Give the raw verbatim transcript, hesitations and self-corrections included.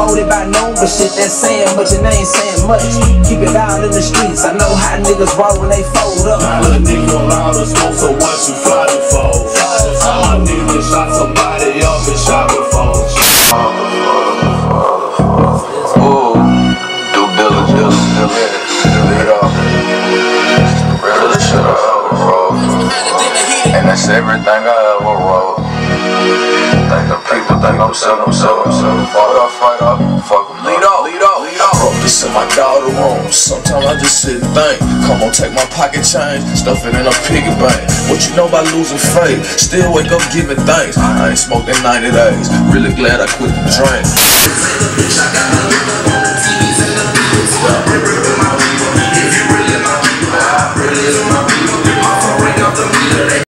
hold it by noon, but shit that's saying much and they ain't saying much. Keep it down in the streets, I know how niggas roll when they fold up. My little nigga gon' allow to smoke, so once you fly the fold. All my niggas that shot somebody up and shot before. Ooh, due diligence. Lead off. Really shit I ever wrote. And that's everything I ever wrote. Think the people think I'm selling, I'm selling, I'm selling. Fight up, fight up, fuck them. Lead off, lead off, lead off. Bro, this in my daughter room. Sometimes I just sit and think. Come on, take my pocket change, stuff it in a piggy bank. What you know about losing faith? Still wake up giving thanks. I ain't smoked in ninety days. Really glad I quit the drink.